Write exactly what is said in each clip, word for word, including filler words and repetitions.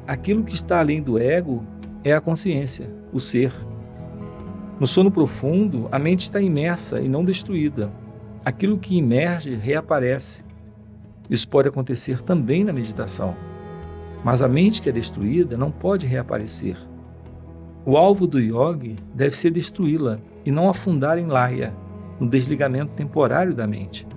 Aquilo que está além do ego é a consciência, o ser. No sono profundo, a mente está imersa e não destruída. Aquilo que emerge reaparece. Isso pode acontecer também na meditação. Mas a mente que é destruída não pode reaparecer. O alvo do yogi deve ser destruí-la e não afundar em laya, no desligamento temporário da mente.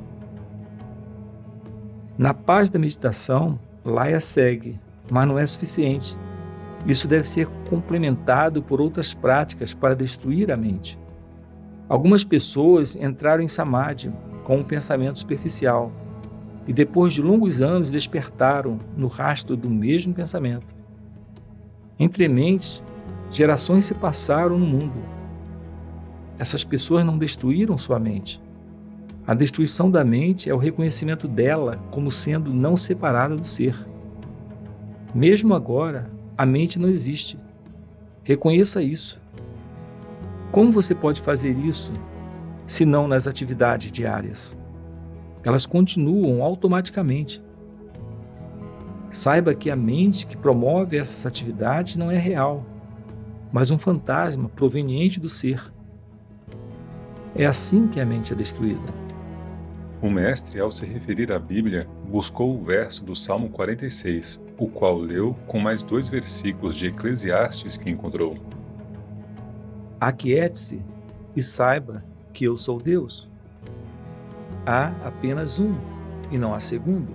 Na paz da meditação, laya segue, mas não é suficiente. Isso deve ser complementado por outras práticas para destruir a mente. Algumas pessoas entraram em samadhi com um pensamento superficial e depois de longos anos despertaram no rastro do mesmo pensamento. Entre mentes, gerações se passaram no mundo. Essas pessoas não destruíram sua mente. A destruição da mente é o reconhecimento dela como sendo não separada do ser. Mesmo agora, a mente não existe. Reconheça isso. Como você pode fazer isso, se não nas atividades diárias? Elas continuam automaticamente. Saiba que a mente que promove essas atividades não é real, mas um fantasma proveniente do ser. É assim que a mente é destruída. O mestre, ao se referir à Bíblia, buscou o verso do Salmo quarenta e seis, o qual leu com mais dois versículos de Eclesiastes que encontrou. Aquiete-se e saiba que eu sou Deus. Há apenas um, e não há segundo.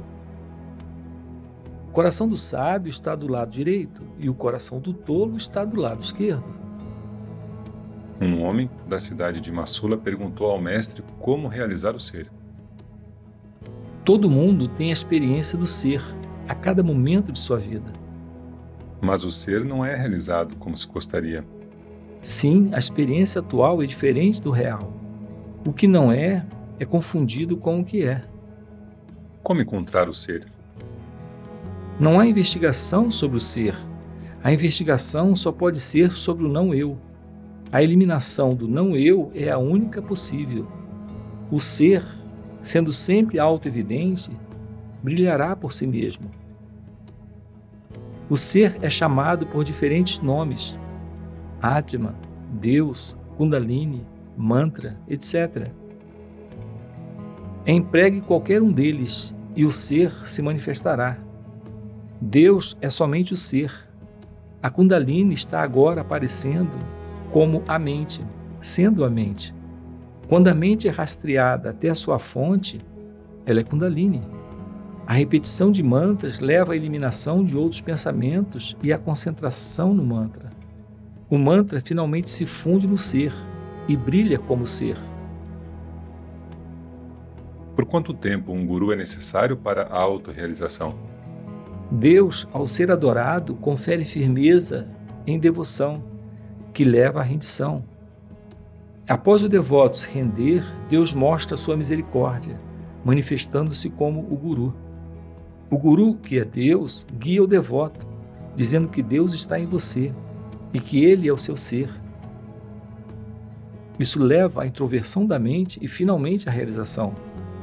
O coração do sábio está do lado direito, e o coração do tolo está do lado esquerdo. Um homem da cidade de Massula perguntou ao mestre como realizar o ser. Todo mundo tem a experiência do ser, a cada momento de sua vida. Mas o ser não é realizado como se gostaria. Sim, a experiência atual é diferente do real. O que não é, é confundido com o que é. Como encontrar o ser? Não há investigação sobre o ser. A investigação só pode ser sobre o não-eu. A eliminação do não-eu é a única possível. O ser, sendo sempre auto-evidente, brilhará por si mesmo. O ser é chamado por diferentes nomes: Atma, Deus, Kundalini, Mantra, etcétera. Empregue qualquer um deles e o ser se manifestará. Deus é somente o ser. A Kundalini está agora aparecendo como a mente, sendo a mente. Quando a mente é rastreada até a sua fonte, ela é Kundalini. A repetição de mantras leva à eliminação de outros pensamentos e à concentração no mantra. O mantra finalmente se funde no ser e brilha como ser. Por quanto tempo um guru é necessário para a autorrealização? Deus, ao ser adorado, confere firmeza em devoção, que leva à rendição. Após o devoto se render, Deus mostra sua misericórdia, manifestando-se como o guru. O guru, que é Deus, guia o devoto, dizendo que Deus está em você e que Ele é o seu ser. Isso leva à introversão da mente e, finalmente, à realização.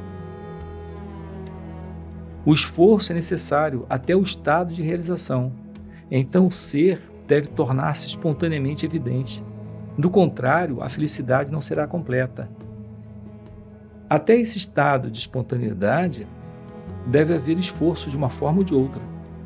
O esforço é necessário até o estado de realização. Então o ser deve tornar-se espontaneamente evidente. Do contrário, a felicidade não será completa. Até esse estado de espontaneidade, deve haver esforço de uma forma ou de outra.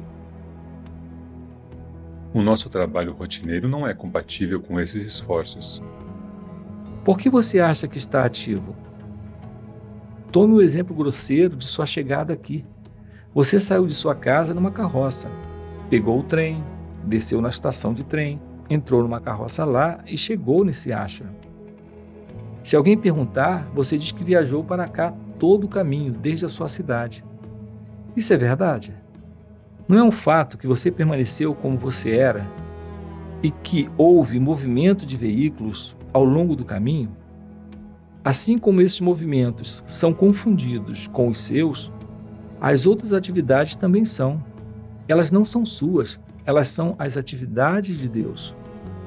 O nosso trabalho rotineiro não é compatível com esses esforços. Por que você acha que está ativo? Tome o exemplo grosseiro de sua chegada aqui. Você saiu de sua casa numa carroça, pegou o trem, desceu na estação de trem, entrou numa carroça lá e chegou nesse ashram. Se alguém perguntar, você diz que viajou para cá todo o caminho, desde a sua cidade. Isso é verdade? Não é um fato que você permaneceu como você era e que houve movimento de veículos ao longo do caminho? Assim como esses movimentos são confundidos com os seus, as outras atividades também são. Elas não são suas, elas são as atividades de Deus.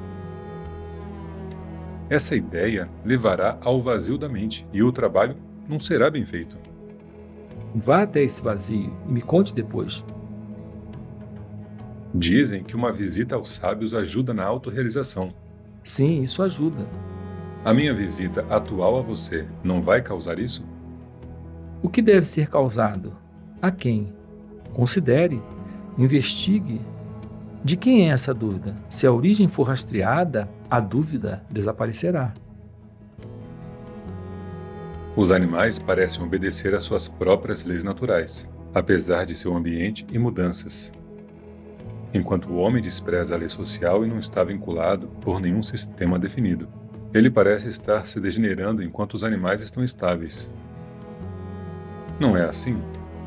Essa ideia levará ao vazio da mente e o trabalho não será bem feito. Vá até esse vazio e me conte depois. Dizem que uma visita aos sábios ajuda na autorrealização. Sim, isso ajuda. A minha visita atual a você não vai causar isso? O que deve ser causado? A quem? Considere, investigue. De quem é essa dúvida? Se a origem for rastreada, a dúvida desaparecerá. Os animais parecem obedecer às suas próprias leis naturais, apesar de seu ambiente e mudanças. Enquanto o homem despreza a lei social e não está vinculado por nenhum sistema definido. Ele parece estar se degenerando enquanto os animais estão estáveis. Não é assim?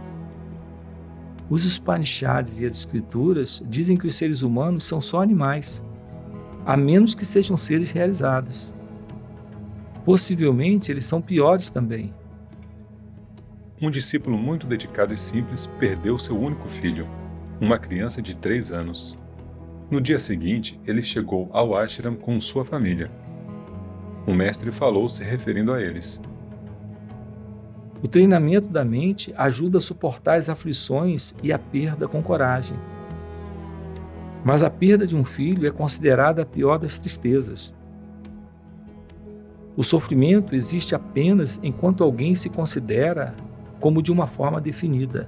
Os Upanishads e as Escrituras dizem que os seres humanos são só animais, a menos que sejam seres realizados. Possivelmente eles são piores também. Um discípulo muito dedicado e simples perdeu seu único filho, uma criança de três anos. No dia seguinte, ele chegou ao ashram com sua família. O mestre falou se referindo a eles. O treinamento da mente ajuda a suportar as aflições e a perda com coragem. Mas a perda de um filho é considerada a pior das tristezas. O sofrimento existe apenas enquanto alguém se considera como de uma forma definida.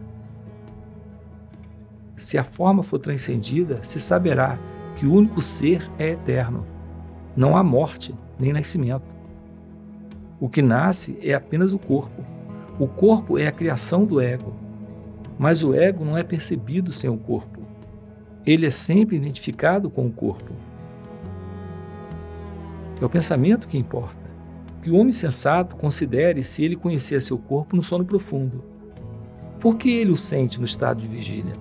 Se a forma for transcendida, se saberá que o único ser é eterno. Não há morte nem nascimento. O que nasce é apenas o corpo. O corpo é a criação do ego. Mas o ego não é percebido sem o corpo. Ele é sempre identificado com o corpo. É o pensamento que importa. Que o homem sensato considere se ele conhecer seu corpo no sono profundo. Por que ele o sente no estado de vigília?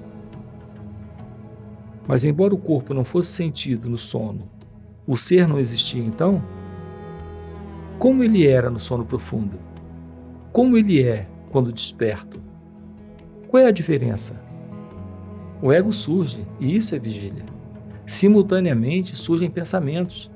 Mas embora o corpo não fosse sentido no sono, o ser não existia então? Como ele era no sono profundo? Como ele é quando desperto? Qual é a diferença? O ego surge, e isso é vigília. Simultaneamente surgem pensamentos.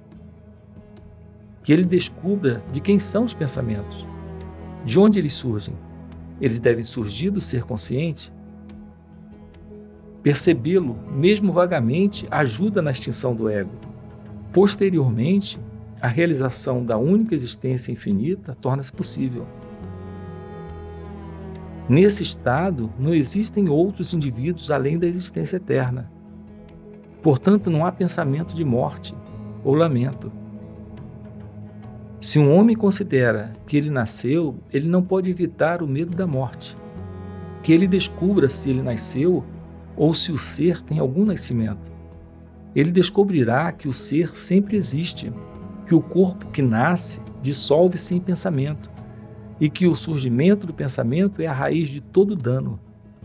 Que ele descubra de quem são os pensamentos. De onde eles surgem? Eles devem surgir do ser consciente? Percebê-lo, mesmo vagamente, ajuda na extinção do ego. Posteriormente, a realização da única existência infinita torna-se possível. Nesse estado, não existem outros indivíduos além da existência eterna. Portanto, não há pensamento de morte ou lamento. Se um homem considera que ele nasceu, ele não pode evitar o medo da morte. Que ele descubra se ele nasceu ou se o ser tem algum nascimento. Ele descobrirá que o ser sempre existe, que o corpo que nasce dissolve-se em pensamento e que o surgimento do pensamento é a raiz de todo dano.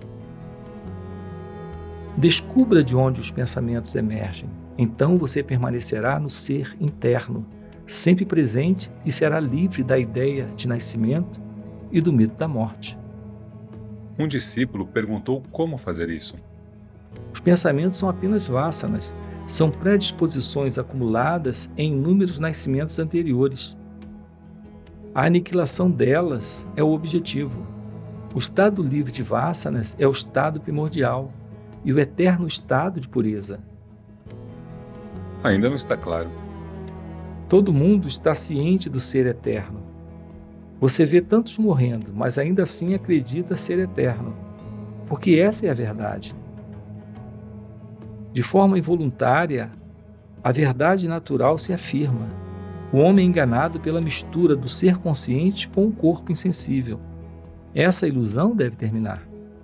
Descubra de onde os pensamentos emergem, então você permanecerá no ser interno, sempre presente e será livre da ideia de nascimento e do medo da morte. Um discípulo perguntou como fazer isso. Os pensamentos são apenas vássanas, são predisposições acumuladas em inúmeros nascimentos anteriores. A aniquilação delas é o objetivo. O estado livre de vássanas é o estado primordial e o eterno estado de pureza. Ainda não está claro. Todo mundo está ciente do ser eterno. Você vê tantos morrendo, mas ainda assim acredita ser eterno, porque essa é a verdade. De forma involuntária, a verdade natural se afirma. O homem é enganado pela mistura do ser consciente com o corpo insensível. Essa ilusão deve terminar.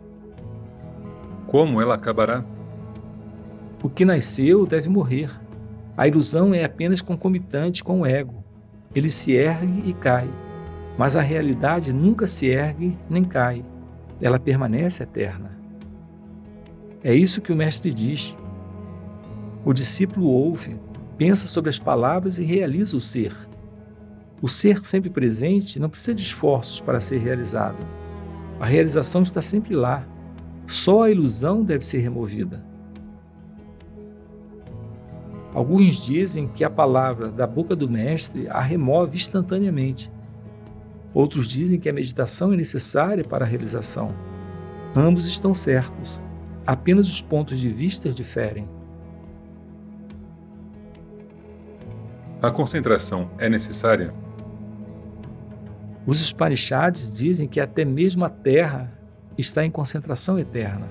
Como ela acabará? O que nasceu deve morrer. A ilusão é apenas concomitante com o ego. Ele se ergue e cai, mas a realidade nunca se ergue nem cai. Ela permanece eterna. É isso que o mestre diz. O discípulo ouve, pensa sobre as palavras e realiza o ser. O ser sempre presente não precisa de esforços para ser realizado. A realização está sempre lá. Só a ilusão deve ser removida. Alguns dizem que a palavra da boca do mestre a remove instantaneamente. Outros dizem que a meditação é necessária para a realização. Ambos estão certos. Apenas os pontos de vista diferem. A concentração é necessária? Os Upanishads dizem que até mesmo a Terra está em concentração eterna.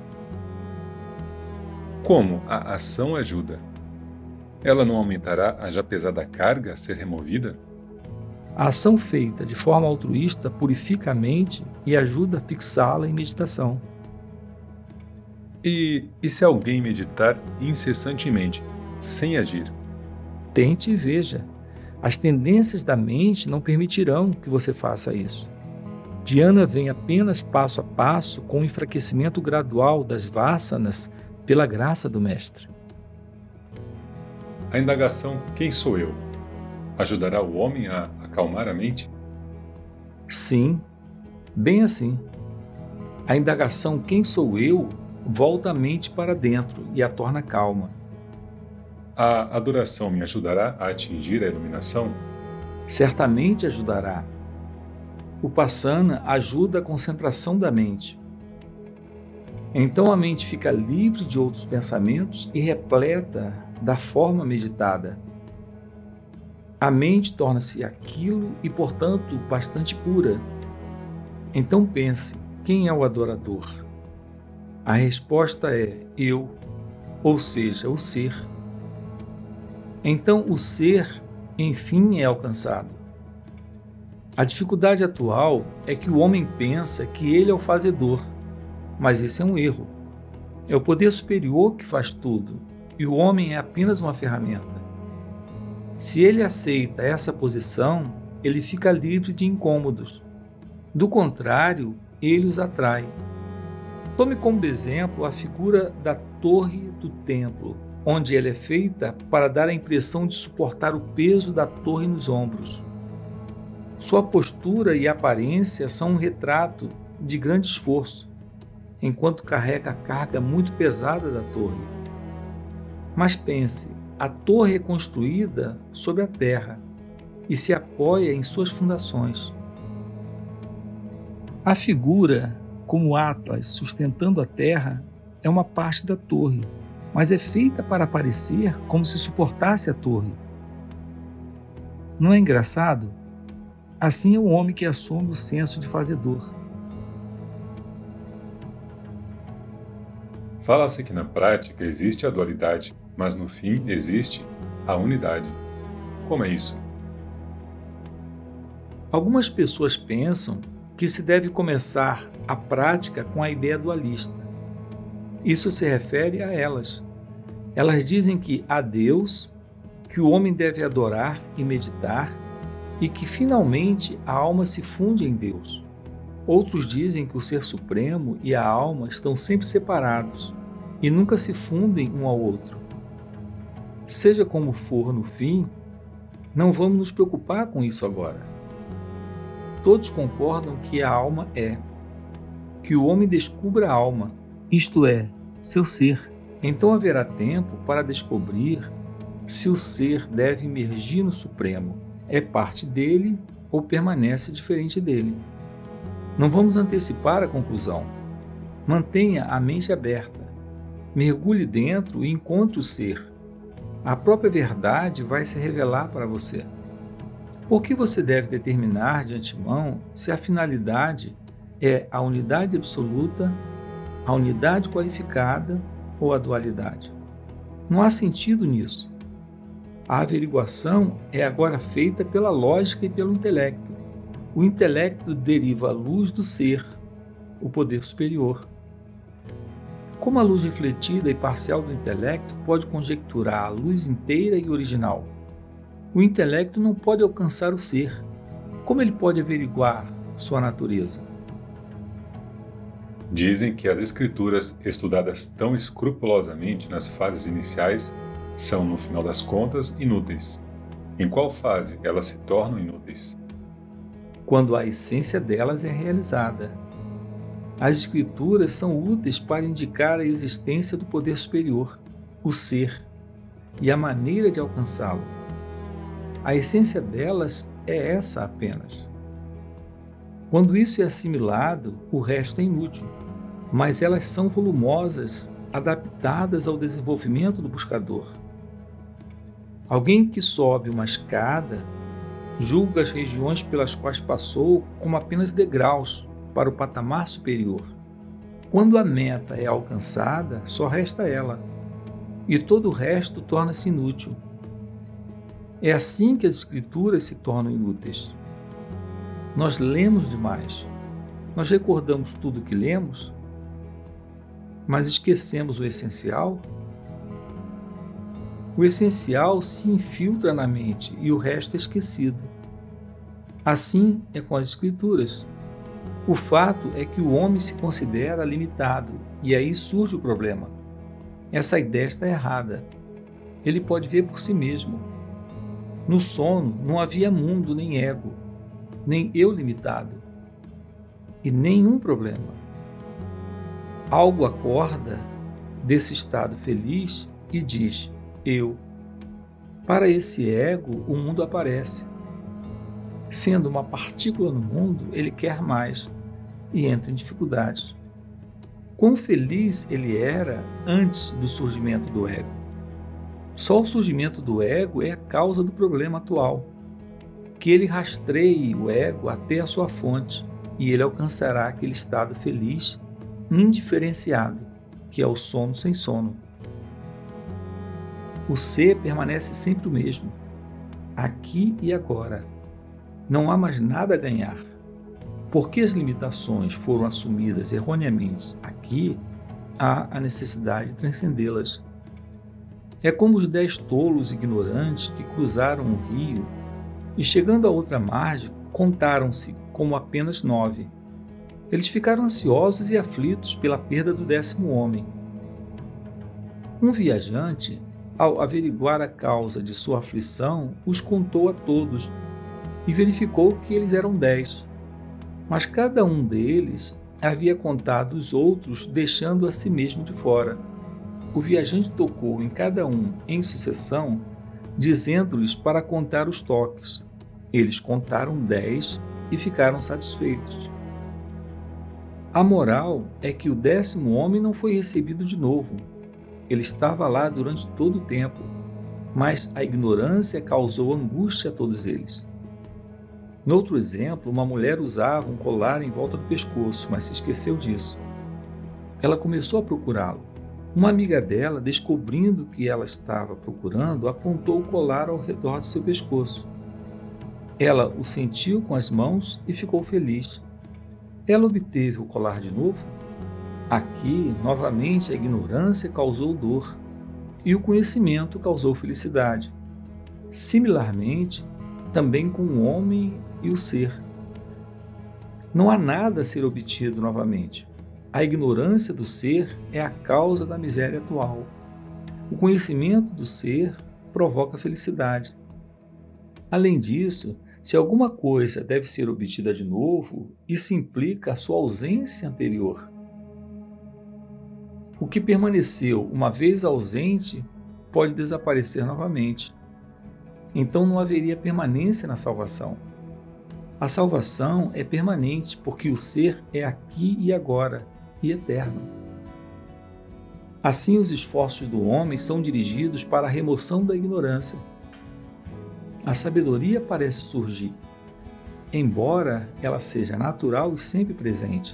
Como a ação ajuda? Ela não aumentará a já pesada carga a ser removida? A ação feita de forma altruísta purifica a mente e ajuda a fixá-la em meditação. E, e se alguém meditar incessantemente, sem agir? Tente e veja. As tendências da mente não permitirão que você faça isso. Dhyana vem apenas passo a passo com o enfraquecimento gradual das vasanas pela graça do Mestre. A indagação "quem sou eu?" ajudará o homem a acalmar a mente? Sim, bem assim. A indagação "quem sou eu?" volta a mente para dentro e a torna calma. A adoração me ajudará a atingir a iluminação? Certamente ajudará. O Upasana ajuda a concentração da mente. Então a mente fica livre de outros pensamentos e repleta da forma meditada. A mente torna-se aquilo e, portanto, bastante pura. Então pense, quem é o adorador? A resposta é eu, ou seja, o ser. Então o ser, enfim, é alcançado. A dificuldade atual é que o homem pensa que ele é o fazedor, mas esse é um erro. É o poder superior que faz tudo, e o homem é apenas uma ferramenta. Se ele aceita essa posição, ele fica livre de incômodos. Do contrário, ele os atrai. Tome como exemplo a figura da torre do templo, onde ela é feita para dar a impressão de suportar o peso da torre nos ombros. Sua postura e aparência são um retrato de grande esforço, enquanto carrega a carga muito pesada da torre. Mas pense, a torre é construída sobre a terra e se apoia em suas fundações. A figura, como Atlas sustentando a terra, é uma parte da torre, mas é feita para parecer como se suportasse a torre. Não é engraçado? Assim é o homem que assume o senso de fazedor. Fala-se que na prática existe a dualidade, mas no fim existe a unidade. Como é isso? Algumas pessoas pensam que se deve começar a prática com a ideia dualista. Isso se refere a elas. Elas dizem que há Deus, que o homem deve adorar e meditar, e que finalmente a alma se funde em Deus. Outros dizem que o Ser Supremo e a alma estão sempre separados e nunca se fundem um ao outro. Seja como for no fim, não vamos nos preocupar com isso agora. Todos concordam que a alma é, que o homem descubra a alma, isto é, seu ser. Então haverá tempo para descobrir se o ser deve emergir no Supremo, é parte dele ou permanece diferente dele. Não vamos antecipar a conclusão. Mantenha a mente aberta. Mergulhe dentro e encontre o ser. A própria verdade vai se revelar para você. Por que você deve determinar de antemão se a finalidade é a unidade absoluta, a unidade qualificada ou a dualidade? Não há sentido nisso. A averiguação é agora feita pela lógica e pelo intelecto. O intelecto deriva a luz do ser, o poder superior. Como a luz refletida e parcial do intelecto pode conjecturar a luz inteira e original? O intelecto não pode alcançar o ser. Como ele pode averiguar sua natureza? Dizem que as escrituras, estudadas tão escrupulosamente nas fases iniciais, são, no final das contas, inúteis. Em qual fase elas se tornam inúteis? Quando a essência delas é realizada. As escrituras são úteis para indicar a existência do poder superior, o ser, e a maneira de alcançá-lo. A essência delas é essa apenas. Quando isso é assimilado, o resto é inútil, mas elas são volumosas adaptadas ao desenvolvimento do buscador. Alguém que sobe uma escada julga as regiões pelas quais passou como apenas degraus para o patamar superior. Quando a meta é alcançada, só resta ela, e todo o resto torna-se inútil. É assim que as escrituras se tornam inúteis. Nós lemos demais, nós recordamos tudo o que lemos, mas esquecemos o essencial. O essencial se infiltra na mente e o resto é esquecido. Assim é com as escrituras. O fato é que o homem se considera limitado, e aí surge o problema. Essa ideia está errada. Ele pode ver por si mesmo. No sono não havia mundo nem ego, nem eu limitado, e nenhum problema. Algo acorda desse estado feliz e diz, eu. Para esse ego, o mundo aparece. Sendo uma partícula no mundo, ele quer mais e entra em dificuldades. Quão feliz ele era antes do surgimento do ego. Só o surgimento do ego é a causa do problema atual. Que ele rastreie o ego até a sua fonte e ele alcançará aquele estado feliz, indiferenciado, que é o sono sem sono. O ser permanece sempre o mesmo, aqui e agora. Não há mais nada a ganhar. Porque as limitações foram assumidas erroneamente aqui, há a necessidade de transcendê-las. É como os dez tolos ignorantes que cruzaram o rio e, chegando à outra margem, contaram-se como apenas nove. Eles ficaram ansiosos e aflitos pela perda do décimo homem. Um viajante, ao averiguar a causa de sua aflição, os contou a todos e verificou que eles eram dez. Mas cada um deles havia contado os outros, deixando a si mesmo de fora. O viajante tocou em cada um em sucessão, dizendo-lhes para contar os toques. Eles contaram dez e ficaram satisfeitos. A moral é que o décimo homem não foi recebido de novo. Ele estava lá durante todo o tempo, mas a ignorância causou angústia a todos eles. Noutro exemplo, uma mulher usava um colar em volta do pescoço, mas se esqueceu disso. Ela começou a procurá-lo. Uma amiga dela, descobrindo o que ela estava procurando, apontou o colar ao redor de seu pescoço. Ela o sentiu com as mãos e ficou feliz. Ela obteve o colar de novo? Aqui, novamente, a ignorância causou dor e o conhecimento causou felicidade. Similarmente, também com o homem e o ser. Não há nada a ser obtido novamente. A ignorância do ser é a causa da miséria atual. O conhecimento do ser provoca felicidade. Além disso, se alguma coisa deve ser obtida de novo, isso implica a sua ausência anterior. O que permaneceu uma vez ausente pode desaparecer novamente. Então não haveria permanência na salvação. A salvação é permanente porque o ser é aqui e agora e eterno. Assim, os esforços do homem são dirigidos para a remoção da ignorância. A sabedoria parece surgir, embora ela seja natural e sempre presente.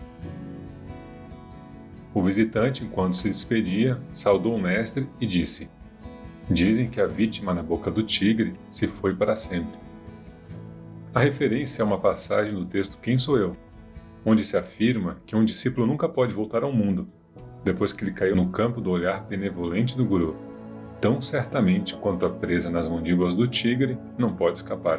O visitante, enquanto se despedia, saudou o mestre e disse: dizem que a vítima na boca do tigre se foi para sempre. A referência é uma passagem do texto Quem Sou Eu?, onde se afirma que um discípulo nunca pode voltar ao mundo, depois que ele caiu no campo do olhar benevolente do guru. Tão certamente quanto a presa nas mandíbulas do tigre não pode escapar.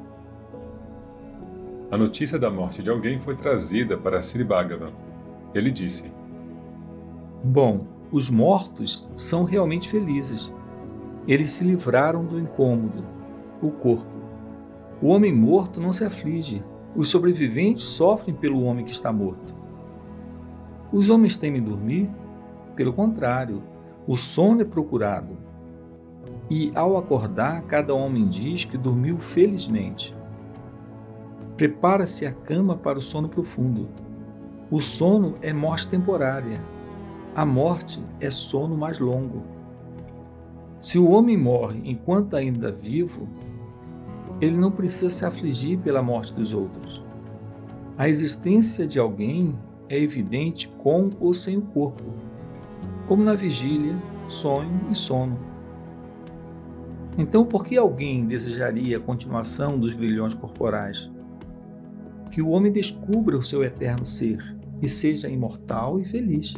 A notícia da morte de alguém foi trazida para Sri Bhagavan. Ele disse: Bom, os mortos são realmente felizes. Eles se livraram do incômodo, o corpo. O homem morto não se aflige. Os sobreviventes sofrem pelo homem que está morto. Os homens temem dormir? Pelo contrário, o sono é procurado. E, ao acordar, cada homem diz que dormiu felizmente. Prepara-se a cama para o sono profundo. O sono é morte temporária. A morte é sono mais longo. Se o homem morre enquanto ainda vivo, ele não precisa se afligir pela morte dos outros. A existência de alguém é evidente com ou sem o corpo, como na vigília, sonho e sono. Então, por que alguém desejaria a continuação dos grilhões corporais? Que o homem descubra o seu eterno ser e seja imortal e feliz.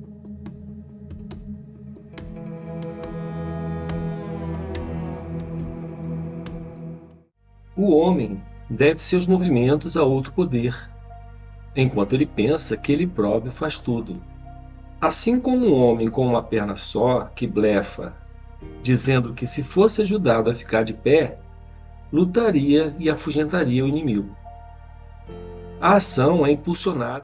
O homem deve seus movimentos a outro poder, enquanto ele pensa que ele próprio faz tudo. Assim como um homem com uma perna só, que blefa, dizendo que se fosse ajudado a ficar de pé, lutaria e afugentaria o inimigo. A ação é impulsionada